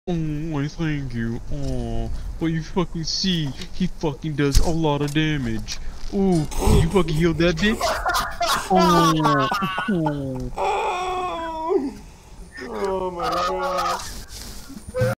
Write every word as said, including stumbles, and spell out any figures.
Oh, I thank you. Oh, but you fucking see, he fucking does a lot of damage. Ooh, you fucking healed that bitch? Oh, oh. Oh my god.